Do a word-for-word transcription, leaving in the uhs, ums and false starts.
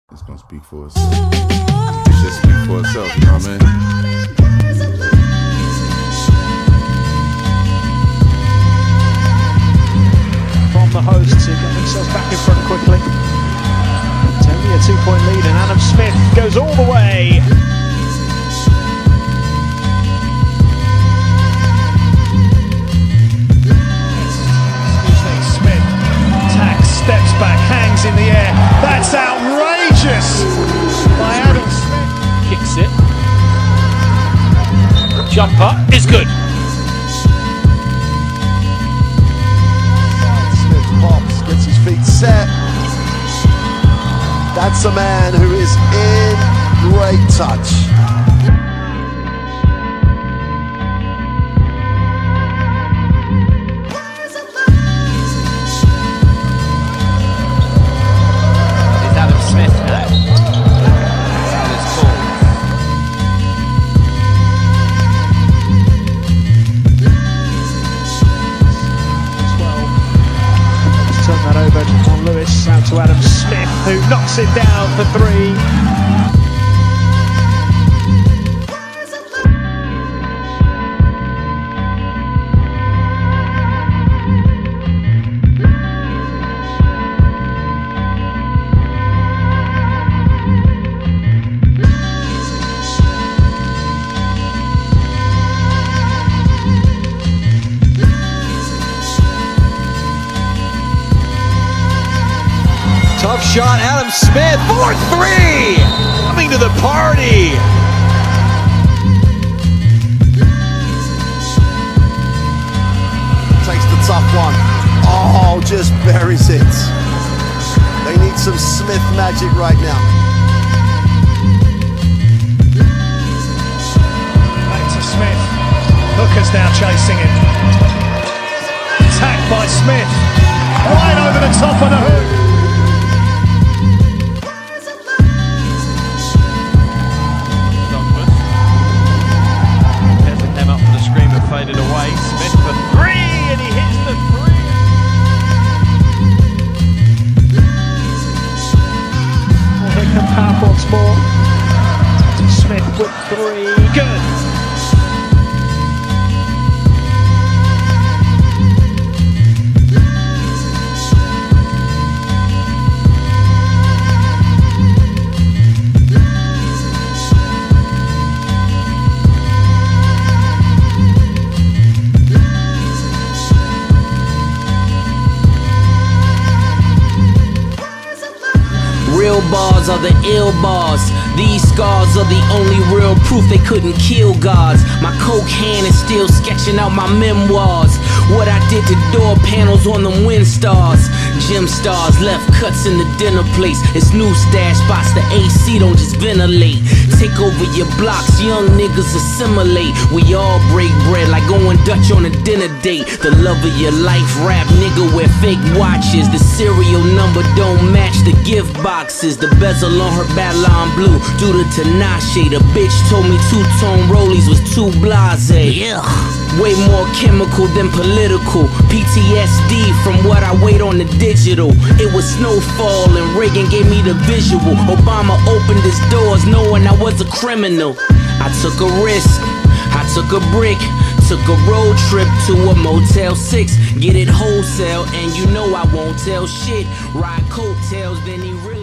It's gonna speak for itself. It should speak for itself, you know what I mean? From the hosts who get themselves back in front quickly. It's only a two-point lead, and Adam Smith goes all the way. Smith attacks, steps back, hangs in the air. That's outrageous by Adam Smith. Kicks it. Jumper is good. Smith pops, gets his feet set. That's a man who is in great touch. Smith now. That is cool. twelve. Let's turn that over to John Lewis, out to Adam Smith, who knocks it down for three. Tough shot, Adam Smith, four three! Coming to the party! Takes the tough one. Oh, just buries it. They need some Smith magic right now. Back to Smith. Hooker's now chasing him. Attacked by Smith. Wide over the top of the hook. Faded away, Smith for three, and he hits the three. Well, here come Power once more. Smith with three, good. Real bars are the ill bars. These scars are the only real proof they couldn't kill gods. My coke hand is still sketching out my memoirs. What I did to door panels on them wind stars. Gym stars left cuts in the dinner place. It's new stash spots, the A C don't just ventilate. Take over your blocks, young niggas assimilate. We all break bread like going Dutch on a dinner date. The love of your life, rap nigga wear fake watches. The serial number don't match the gift boxes. The bezel on her Babylon blue due to Tinashe. The bitch told me two-tone rollies was too blase. Yeah. Way more chemical than political. P T S D from what I wait on the digital. It was snowfall and Reagan gave me the visual. Obama opened his doors knowing I was a criminal. I took a risk, I took a brick, took a road trip to a Motel six. Get it wholesale and you know I won't tell shit. Ride coattails, then he really